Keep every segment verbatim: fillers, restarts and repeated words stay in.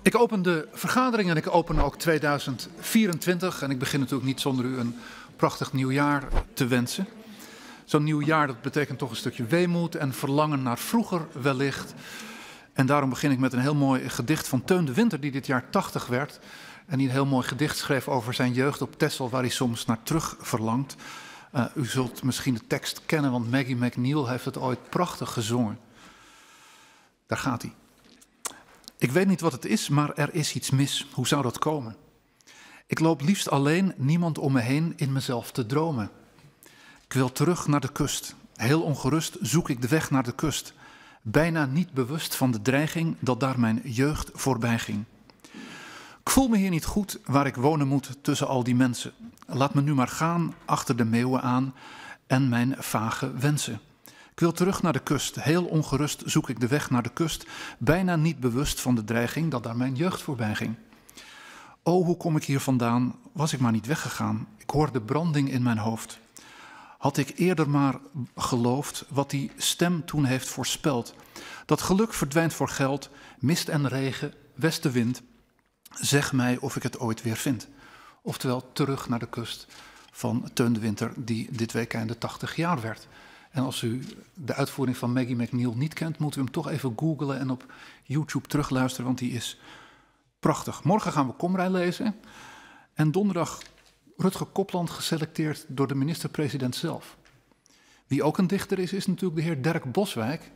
Ik open de vergadering en ik open ook tweeduizend vierentwintig. En ik begin natuurlijk niet zonder u een prachtig nieuwjaar te wensen. Zo'n nieuw jaar, dat betekent toch een stukje weemoed en verlangen naar vroeger wellicht. En daarom begin ik met een heel mooi gedicht van Teun de Winter, die dit jaar tachtig werd. En die een heel mooi gedicht schreef over zijn jeugd op Texel, waar hij soms naar terug verlangt. Uh, u zult misschien de tekst kennen, want Maggie McNeil heeft het ooit prachtig gezongen. Daar gaat hij. Ik weet niet wat het is, maar er is iets mis. Hoe zou dat komen? Ik loop liefst alleen, niemand om me heen, in mezelf te dromen. Ik wil terug naar de kust. Heel ongerust zoek ik de weg naar de kust. Bijna niet bewust van de dreiging dat daar mijn jeugd voorbij ging. Ik voel me hier niet goed waar ik wonen moet tussen al die mensen. Laat me nu maar gaan achter de meeuwen aan en mijn vage wensen. Ik wil terug naar de kust. Heel ongerust zoek ik de weg naar de kust. Bijna niet bewust van de dreiging dat daar mijn jeugd voorbij ging. O, hoe kom ik hier vandaan? Was ik maar niet weggegaan. Ik hoor de branding in mijn hoofd. Had ik eerder maar geloofd wat die stem toen heeft voorspeld. Dat geluk verdwijnt voor geld, mist en regen, westenwind. Zeg mij of ik het ooit weer vind. Oftewel terug naar de kust van Teun de Winter, die dit weekend tachtig jaar werd. En als u de uitvoering van Maggie McNeil niet kent, moet u hem toch even googlen en op YouTube terugluisteren, want die is prachtig. Morgen gaan we Komrij lezen. En donderdag Rutger Kopland geselecteerd door de minister-president zelf. Wie ook een dichter is, is natuurlijk de heer Dirk Boswijk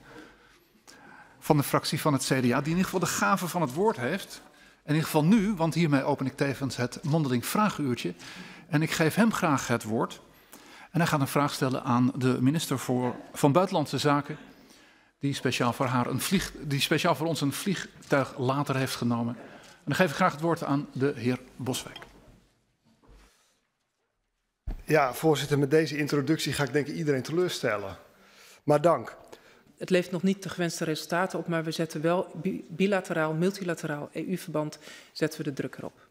van de fractie van het C D A, die in ieder geval de gave van het woord heeft. In ieder geval nu, want hiermee open ik tevens het mondeling vraaguurtje. En ik geef hem graag het woord. En hij gaat een vraag stellen aan de minister voor, van Buitenlandse Zaken, die speciaal, voor haar een vlieg, die speciaal voor ons een vliegtuig later heeft genomen. En dan geef ik graag het woord aan de heer Boswijk. Ja, voorzitter, met deze introductie ga ik denk ik iedereen teleurstellen. Maar dank. Het levert nog niet de gewenste resultaten op, maar we zetten wel bilateraal, multilateraal, E U-verband, zetten we de druk erop.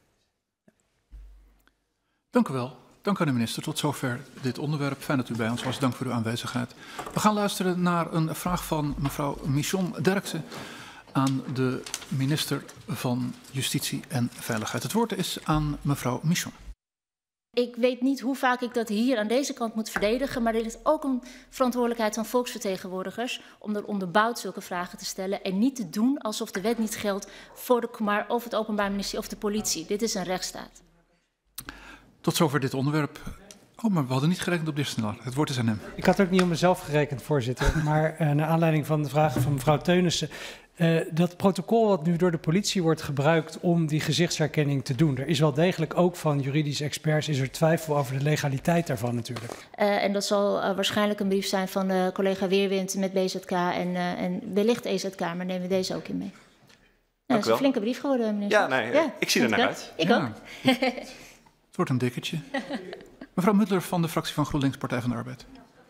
Dank u wel. Dank aan de minister. Tot zover dit onderwerp. Fijn dat u bij ons was. Dank voor uw aanwezigheid. We gaan luisteren naar een vraag van mevrouw Michon Derksen aan de minister van Justitie en Veiligheid. Het woord is aan mevrouw Michon. Ik weet niet hoe vaak ik dat hier aan deze kant moet verdedigen, maar er is ook een verantwoordelijkheid van volksvertegenwoordigers om er onderbouwd zulke vragen te stellen en niet te doen alsof de wet niet geldt voor de maar of het Openbaar Ministerie of de politie. Dit is een rechtsstaat. Tot zover dit onderwerp. Oh, maar we hadden niet gerekend op de snelheid. Het woord is aan hem. Ik had ook niet op mezelf gerekend, voorzitter. Maar uh, naar aanleiding van de vragen van mevrouw Teunissen. Uh, dat protocol wat nu door de politie wordt gebruikt om die gezichtsherkenning te doen. Er is wel degelijk ook van juridische experts is er twijfel over de legaliteit daarvan natuurlijk. Uh, en dat zal uh, waarschijnlijk een brief zijn van uh, collega Weerwind met B Z K en, uh, en wellicht E Z K, maar nemen we deze ook in mee. Ja, dat is een flinke brief geworden, meneer. Ja, nee, ja, ik zie er naar uit. Ik ja. ook. Het wordt een dikkertje. Mevrouw Muddler van de fractie van GroenLinks, Partij van de Arbeid.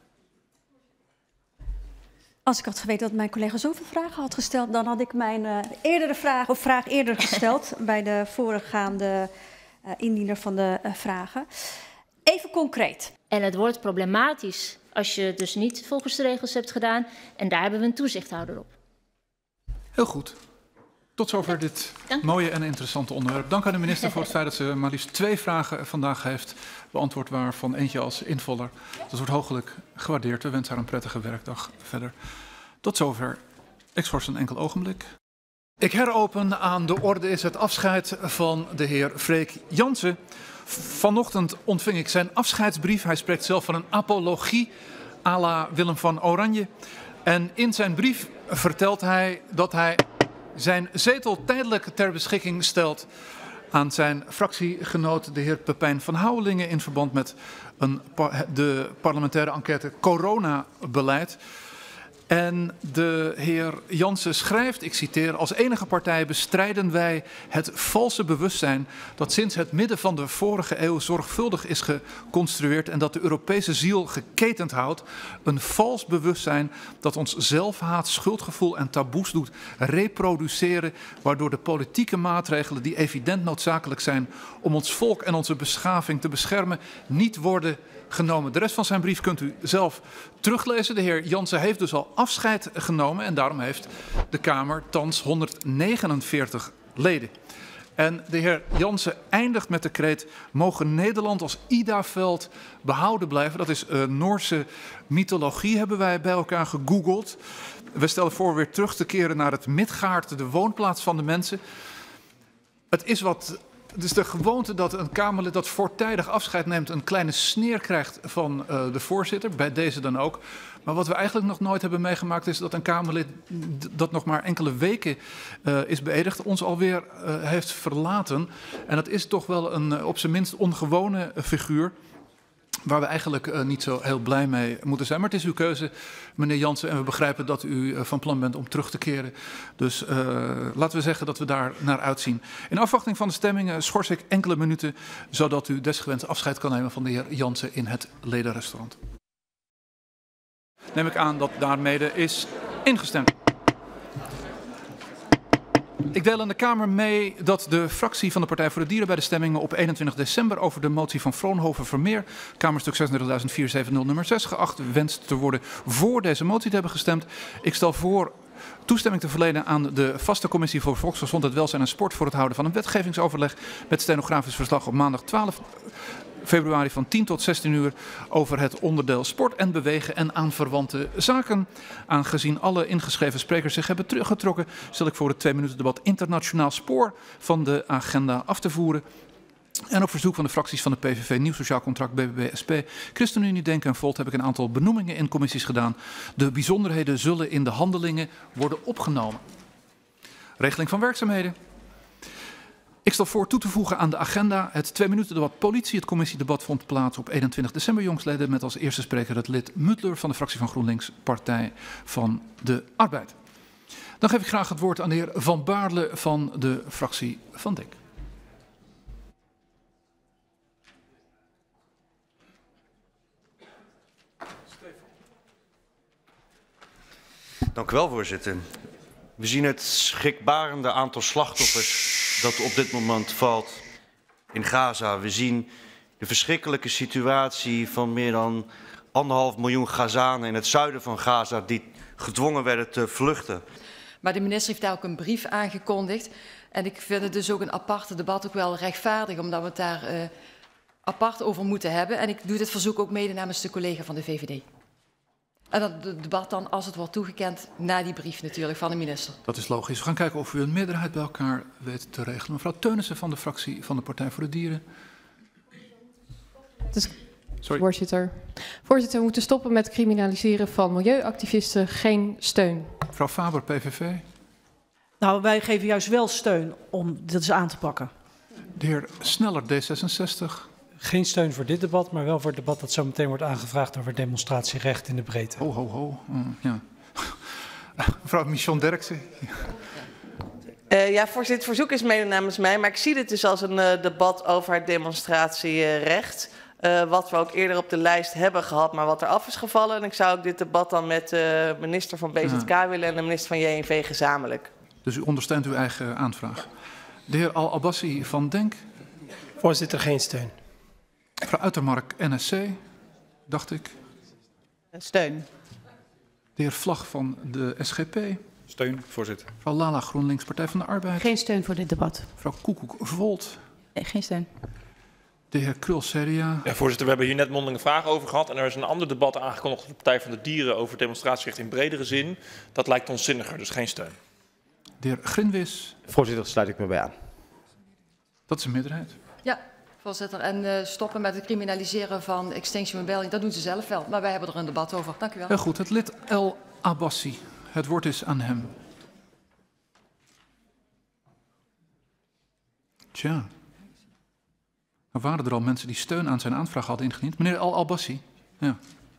Als ik had geweten dat mijn collega zoveel vragen had gesteld, dan had ik mijn uh, eerdere vraag of vraag eerder gesteld bij de voorgaande uh, indiener van de uh, vragen. Even concreet. En het wordt problematisch als je het dus niet volgens de regels hebt gedaan. En daar hebben we een toezichthouder op. Heel goed. Tot zover dit mooie en interessante onderwerp. Dank aan de minister voor het feit dat ze maar liefst twee vragen vandaag heeft beantwoord, waarvan eentje als invaller. Dat wordt hooglijk gewaardeerd. We wensen haar een prettige werkdag verder. Tot zover. Ik schors een enkel ogenblik. Ik heropen aan de orde is het afscheid van de heer Freek Jansen. Vanochtend ontving ik zijn afscheidsbrief. Hij spreekt zelf van een apologie à la Willem van Oranje. En in zijn brief vertelt hij dat hij zijn zetel tijdelijk ter beschikking stelt aan zijn fractiegenoot, de heer Pepijn van Houwelingen, in verband met een, de parlementaire enquête coronabeleid. En de heer Jansen schrijft, ik citeer, als enige partij bestrijden wij het valse bewustzijn dat sinds het midden van de vorige eeuw zorgvuldig is geconstrueerd en dat de Europese ziel geketend houdt. Een vals bewustzijn dat ons zelfhaat, schuldgevoel en taboes doet reproduceren, waardoor de politieke maatregelen die evident noodzakelijk zijn om ons volk en onze beschaving te beschermen, niet worden genomen. De rest van zijn brief kunt u zelf teruglezen. De heer Jansen heeft dus al afscheid genomen en daarom heeft de Kamer thans honderdnegenenveertig leden. En de heer Jansen eindigt met de kreet: mogen Nederland als Idaveld behouden blijven. Dat is uh, Noorse mythologie, hebben wij bij elkaar gegoogeld. We stellen voor weer terug te keren naar het Midgaard, de woonplaats van de mensen. Het is wat... Het is de gewoonte dat een Kamerlid dat voortijdig afscheid neemt een kleine sneer krijgt van uh, de voorzitter, bij deze dan ook. Maar wat we eigenlijk nog nooit hebben meegemaakt is dat een Kamerlid dat nog maar enkele weken uh, is beëdigd, ons alweer uh, heeft verlaten. En dat is toch wel een uh, op zijn minst ongewone uh, figuur, waar we eigenlijk uh, niet zo heel blij mee moeten zijn. Maar het is uw keuze, meneer Jansen, en we begrijpen dat u uh, van plan bent om terug te keren. Dus uh, laten we zeggen dat we daar naar uitzien. In afwachting van de stemmingen schors ik enkele minuten, zodat u desgewenst afscheid kan nemen van de heer Jansen in het ledenrestaurant. Neem ik aan dat daarmede is ingestemd. Ik deel aan de Kamer mee dat de fractie van de Partij voor de Dieren bij de stemmingen op eenentwintig december over de motie van Vroonhoven-Vermeer, Kamerstuk zesendertigduizend vierhonderdzeventig nummer zes, geacht wenst te worden voor deze motie te hebben gestemd. Ik stel voor toestemming te verlenen aan de vaste commissie voor Volksgezondheid, Welzijn en Sport voor het houden van een wetgevingsoverleg met stenografisch verslag op maandag twaalf februari van tien tot zestien uur over het onderdeel sport en bewegen en aanverwante zaken. Aangezien alle ingeschreven sprekers zich hebben teruggetrokken, stel ik voor het twee minuten debat internationaal spoor van de agenda af te voeren. En op verzoek van de fracties van de P V V, Nieuw Sociaal Contract, B B B, S P, ChristenUnie, Denken en Volt heb ik een aantal benoemingen in commissies gedaan. De bijzonderheden zullen in de handelingen worden opgenomen. Regeling van werkzaamheden. Ik stel voor toe te voegen aan de agenda het twee minuten debat politie. Het commissiedebat vond plaats op eenentwintig december jongsleden met als eerste spreker het lid Muttler van de fractie van GroenLinks, Partij van de Arbeid. Dan geef ik graag het woord aan de heer Van Baarle van de fractie van Denk. Dank u wel, voorzitter. We zien het schrikbarende aantal slachtoffers dat op dit moment valt in Gaza. We zien de verschrikkelijke situatie van meer dan anderhalf miljoen Gazanen in het zuiden van Gaza die gedwongen werden te vluchten. Maar de minister heeft daar ook een brief aangekondigd. En ik vind het dus ook een aparte debat ook wel rechtvaardig, omdat we het daar uh, apart over moeten hebben. En ik doe dit verzoek ook mede namens de collega van de V V D. En dat debat dan, als het wordt toegekend, na die brief natuurlijk van de minister. Dat is logisch. We gaan kijken of u een meerderheid bij elkaar weet te regelen. Mevrouw Teunissen van de fractie van de Partij voor de Dieren. Dus, Sorry. Voorzitter. Voorzitter, we moeten stoppen met criminaliseren van milieuactivisten. Geen steun. Mevrouw Faber, P V V. Nou, wij geven juist wel steun om dit eens aan te pakken. De heer Sneller, D zesenzestig. Geen steun voor dit debat, maar wel voor het debat dat zo meteen wordt aangevraagd over demonstratierecht in de breedte. Ho, ho, ho. Mm, ja. Mevrouw Michon Derksen. Uh, ja, voorzitter, het verzoek is mede namens mij, maar ik zie dit dus als een uh, debat over het demonstratierecht. Uh, wat we ook eerder op de lijst hebben gehad, maar wat er af is gevallen. En ik zou ook dit debat dan met de minister van B Z K ja. willen en de minister van J N V gezamenlijk. Dus u ondersteunt uw eigen aanvraag. De heer Al-Abbasi van Denk. Voorzitter, geen steun. Mevrouw Uitermark, N S C, dacht ik. Steun. De heer Vlag van de S G P. Steun, voorzitter. Mevrouw Lala, GroenLinks, Partij van de Arbeid. Geen steun voor dit debat. Mevrouw Koekoek, Volt. Nee, geen steun. De heer Krul, C D A. Ja, voorzitter, we hebben hier net mondelinge vragen over gehad. En er is een ander debat aangekondigd op de Partij van de Dieren over demonstratierecht in bredere zin. Dat lijkt ons zinniger, dus geen steun. De heer Grinwis. Voorzitter, sluit ik me bij aan. Dat is een meerderheid. Ja, voorzitter. En uh, stoppen met het criminaliseren van Extinction Rebellion, dat doen ze zelf wel. Maar wij hebben er een debat over. Dank u wel. Heel goed, het lid El Abbasi. Het woord is aan hem. Tja. Er waren er al mensen die steun aan zijn aanvraag hadden ingediend. Meneer El Abbasi. Ja.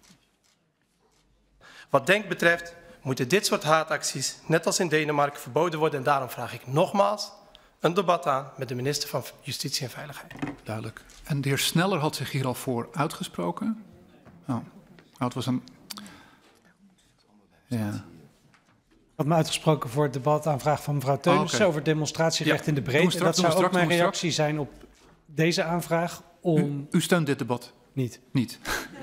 Wat Denk betreft moeten dit soort haatacties, net als in Denemarken, verboden worden. En daarom vraag ik nogmaals een debat aan met de minister van Justitie en Veiligheid. Duidelijk. En de heer Sneller had zich hier al voor uitgesproken. Oh, het was een... Ja. Ik had me uitgesproken voor het debat aanvraag van mevrouw Teunissen oh, okay. over demonstratierecht ja. in de breedte. Straks, dat zou straks, ook mijn reactie straks. zijn op deze aanvraag om... U, u steunt dit debat? Niet. Niet.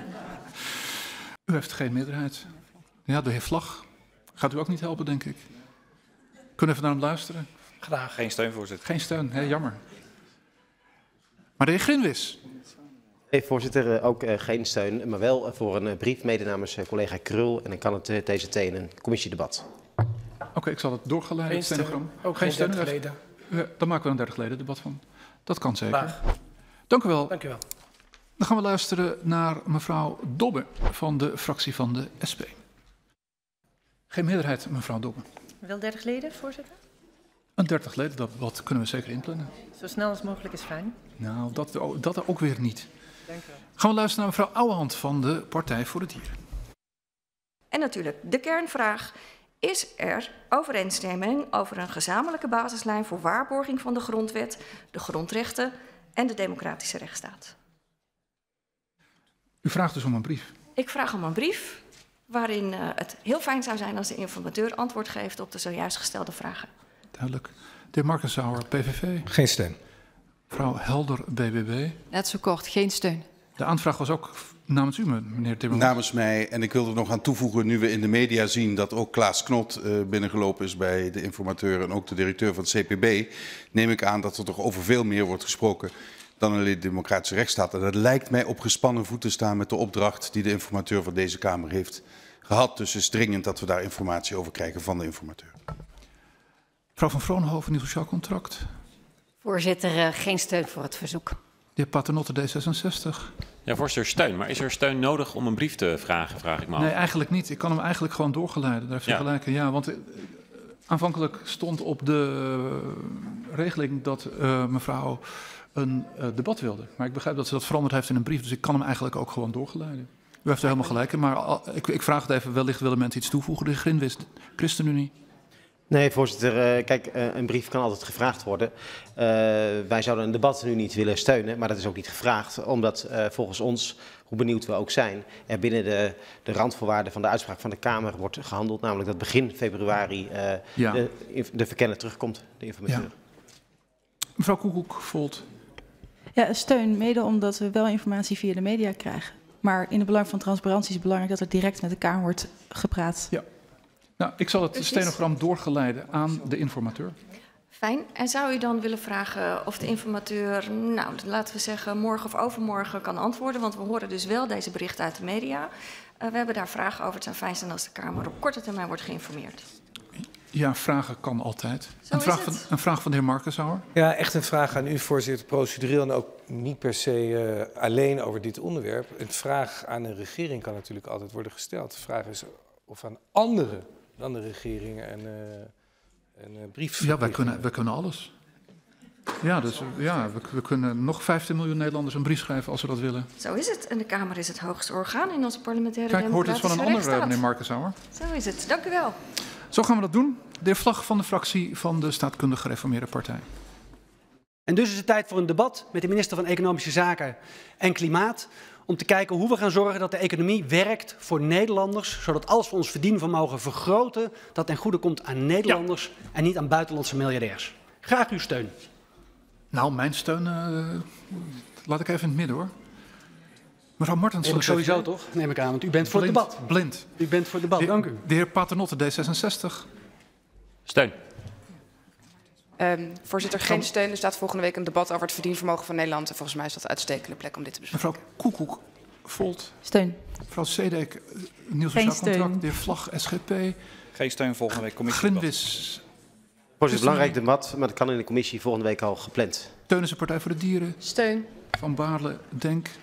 U heeft geen meerderheid. Ja, de heer Vlag. Gaat u ook niet helpen, denk ik. Kunnen we even naar hem luisteren? Graag. Geen steun, voorzitter. Geen steun, hè, jammer. Maar de heer Grinwis. Nee, voorzitter, ook uh, geen steun, maar wel uh, voor een uh, brief mede namens uh, collega Krul. En dan kan het uh, T Z T in een commissiedebat. Oké, okay, ik zal het doorgeleiden. Geen steun. Ook geen steun. Geleden. Ja, dan maken we een dertig leden debat van. Dat kan zeker. Graag. Dank u wel. Dank u wel. Dan gaan we luisteren naar mevrouw Dobbe van de fractie van de S P. Geen meerderheid, mevrouw Dobbe. Wel dertig leden, voorzitter? Een dertig leden, dat wat kunnen we zeker inplannen. Zo snel als mogelijk is fijn. Nou, dat, dat ook weer niet. Dank u wel. Gaan we luisteren naar mevrouw Ouwehand van de Partij voor de Dieren. En natuurlijk de kernvraag. Is er overeenstemming over een gezamenlijke basislijn voor waarborging van de grondwet, de grondrechten en de democratische rechtsstaat? U vraagt dus om een brief. Ik vraag om een brief waarin uh, het heel fijn zou zijn als de informateur antwoord geeft op de zojuist gestelde vragen. Duidelijk. De heer Markensauer, P V V. Geen steun. Mevrouw Helder, B B B. Net zo kort, geen steun. De aanvraag was ook namens u, meneer Timmermans. Namens mij. En ik wil er nog aan toevoegen, nu we in de media zien dat ook Klaas Knot uh, binnengelopen is bij de informateur en ook de directeur van het C P B, neem ik aan dat er toch over veel meer wordt gesproken dan alleen de democratische rechtsstaat. En dat lijkt mij op gespannen voeten staan met de opdracht die de informateur van deze Kamer heeft gehad. Dus het is dringend dat we daar informatie over krijgen van de informateur. Mevrouw van Vroonhoven, nieuw sociaal contract. Voorzitter, uh, geen steun voor het verzoek. De heer Paternotte, D zesenzestig. Ja, voorzitter, steun. Maar is er steun nodig om een brief te vragen, vraag ik me af. Nee, eigenlijk niet. Ik kan hem eigenlijk gewoon doorgeleiden. Daar heeft u ja. gelijk in. Ja, want uh, aanvankelijk stond op de uh, regeling dat uh, mevrouw een uh, debat wilde. Maar ik begrijp dat ze dat veranderd heeft in een brief. Dus ik kan hem eigenlijk ook gewoon doorgeleiden. U heeft er helemaal gelijk in. Maar uh, ik, ik vraag het even, wellicht willen mensen iets toevoegen. De Grinwis, ChristenUnie. Nee, voorzitter. Uh, kijk, uh, een brief kan altijd gevraagd worden. Uh, wij zouden een debat nu niet willen steunen, maar dat is ook niet gevraagd. Omdat uh, volgens ons, hoe benieuwd we ook zijn, er binnen de, de randvoorwaarden van de uitspraak van de Kamer wordt gehandeld. Namelijk dat begin februari uh, ja. de, de verkenner terugkomt, de informateur. Ja. Mevrouw Koekoek-Volt. Ja, steun, mede omdat we wel informatie via de media krijgen. Maar in het belang van transparantie is het belangrijk dat er direct met de Kamer wordt gepraat. Ja. Nou, ik zal het Precies. stenogram doorgeleiden aan de informateur. Fijn. En zou u dan willen vragen of de informateur, nou, laten we zeggen, morgen of overmorgen kan antwoorden? Want we horen dus wel deze berichten uit de media. Uh, we hebben daar vragen over. Het zou fijn zijn als de Kamer op korte termijn wordt geïnformeerd. Ja, vragen kan altijd. Zo een, vraag is van, het. een vraag van de heer Markensauer. Ja, echt een vraag aan u, voorzitter, procedureel en ook niet per se uh, alleen over dit onderwerp. Een vraag aan een regering kan natuurlijk altijd worden gesteld. De vraag is of aan anderen dan de regering en uh, een uh, brief. Ja, wij kunnen, wij kunnen alles. Ja, dus ja, we, we kunnen nog vijftien miljoen Nederlanders een brief schrijven als we dat willen. Zo is het. En de Kamer is het hoogste orgaan in onze parlementaire Kijk, hoort democratische het van een ander, rechtsstaat. meneer Markensauer. Zo is het. Dank u wel. Zo gaan we dat doen. De heer Vlag van de fractie van de Staatkundig Gereformeerde Partij. En dus is het tijd voor een debat met de minister van Economische Zaken en Klimaat. Om te kijken hoe we gaan zorgen dat de economie werkt voor Nederlanders. Zodat als we ons verdienvermogen vergroten, dat ten goede komt aan Nederlanders ja. en niet aan buitenlandse miljardairs. Graag uw steun. Nou, mijn steun uh, laat ik even in het midden hoor. Mevrouw Martens. Neem ik sowieso toch, neem ik aan, want u bent voor blind, het debat. Blind. U bent voor het debat, de, dank u. De heer Paternotte, D zesenzestig. Steun. Um, voorzitter, geen steun. Er staat volgende week een debat over het verdienvermogen van Nederland. En volgens mij is dat een uitstekende plek om dit te bespreken. Mevrouw Koekoek, Volt. Steun. Mevrouw Sedek, nieuw sociaal contract. De heer Vlag, S G P. Geen steun volgende week, commissie. Grinwis. Voorzitter, belangrijk debat, maar dat kan in de commissie volgende week al gepland. Teunissen, Partij voor de Dieren. Steun. Van Baarle, Denk. De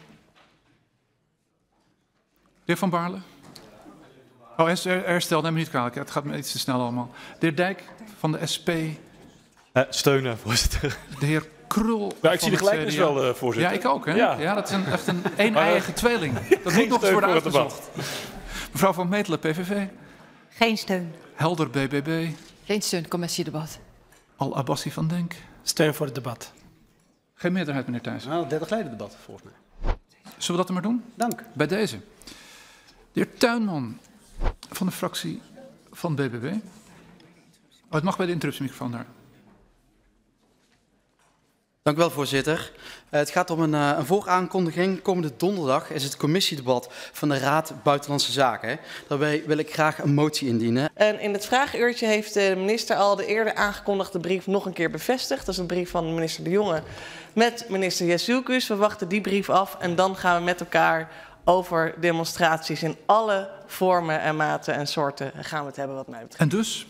heer Van Baarle. Oh, herstel, neem me niet kwalijk. Het gaat me iets te snel allemaal. De heer Dijk van de S P. Uh, steunen, voorzitter. De heer Krul. Ja, ik zie de gelijkenis wel, uh, voorzitter. Ja, ik ook. Hè? Ja. ja, dat is een, echt een een-eiige tweeling. Dat moet nog eens worden uitgezocht. Mevrouw van Metelen, P V V. Geen steun. Helder, B B B. Geen steun, commissiedebat. Al-Abbassi van Denk. Steun voor het debat. Geen meerderheid, meneer Thijs. Nou, dertig leden debat, volgens mij. Zullen we dat er maar doen? Dank. Bij deze. De heer Tuinman van de fractie van B B B. Oh, het mag bij de interruptiemicrofoon daar. Dank u wel, voorzitter. Uh, het gaat om een, uh, een vooraankondiging. Komende donderdag is het commissiedebat van de Raad Buitenlandse Zaken. Daarbij wil ik graag een motie indienen. En in het vraaguurtje heeft de minister al de eerder aangekondigde brief nog een keer bevestigd. Dat is een brief van minister De Jonge met minister Jezielkus. We wachten die brief af en dan gaan we met elkaar over demonstraties in alle vormen en maten en soorten gaan we het hebben wat mij betreft. En dus?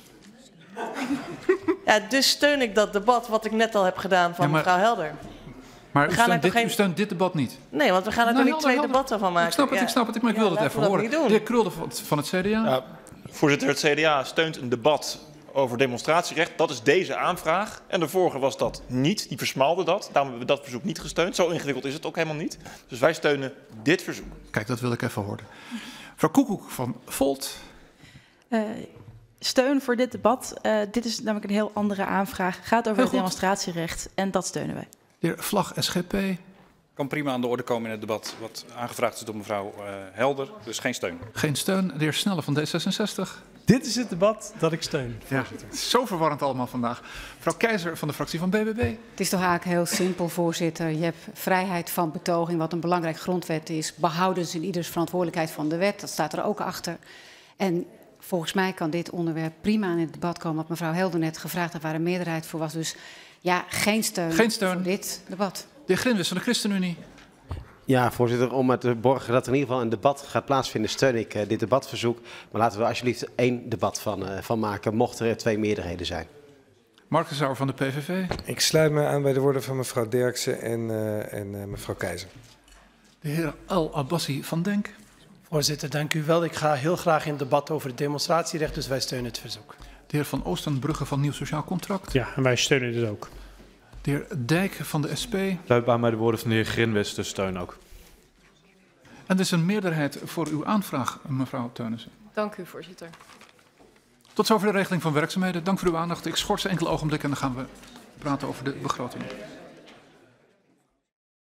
Ja, dus steun ik dat debat wat ik net al heb gedaan van ja, maar, mevrouw Helder. Maar u steunt, dit, geen... u steunt dit debat niet? Nee, want we gaan er nou, toch niet twee helder. debatten van maken. Ik snap het, ja. ik snap het, maar ik wil ja, het even horen. De heer Krul van het C D A. Ja, voorzitter, het C D A steunt een debat over demonstratierecht. Dat is deze aanvraag. En de vorige was dat niet. Die versmaalde dat. Daarom hebben we dat verzoek niet gesteund. Zo ingewikkeld is het ook helemaal niet. Dus wij steunen dit verzoek. Kijk, dat wil ik even horen. Mevrouw Koekoek van Volt. Uh, steun voor dit debat. Uh, dit is namelijk een heel andere aanvraag. Het gaat over het demonstratierecht en dat steunen wij. De heer Vlag, S G P. Kan prima aan de orde komen in het debat wat aangevraagd is door mevrouw uh, Helder. Dus geen steun. Geen steun. De heer Snelle van D zesenzestig. Dit is het debat dat ik steun. Ja, zo verwarrend allemaal vandaag. Mevrouw Keizer van de fractie van B B B. Het is toch eigenlijk heel simpel, voorzitter. Je hebt vrijheid van betoging, wat een belangrijk grondwet is. Behoudens in ieders verantwoordelijkheid van de wet. Dat staat er ook achter. En volgens mij kan dit onderwerp prima in het debat komen. Wat mevrouw Helder net gevraagd heeft, waar een meerderheid voor was. Dus ja, geen steun, geen steun. voor dit debat. De heer Grinwis van de ChristenUnie. Ja, voorzitter, om het te borgen dat er in ieder geval een debat gaat plaatsvinden, steun ik uh, dit debatverzoek. Maar laten we er alsjeblieft één debat van, uh, van maken, mochten er twee meerderheden zijn. Marcus Sauer van de P V V. Ik sluit me aan bij de woorden van mevrouw Derksen en, uh, en uh, mevrouw Keizer. De heer Al Abbassi van Denk. Voorzitter, dank u wel. Ik ga heel graag in debat over het demonstratierecht, dus wij steunen het verzoek. De heer Van Oostenbrugge van Nieuw Sociaal Contract. Ja, en wij steunen dit ook. De heer Dijk van de S P. Sluit aan bij de woorden van de heer Grinwis, dus steun ook. En er is een meerderheid voor uw aanvraag, mevrouw Teunissen. Dank u, voorzitter. Tot zover de regeling van werkzaamheden. Dank voor uw aandacht. Ik schort ze enkele ogenblikken en dan gaan we praten over de begroting.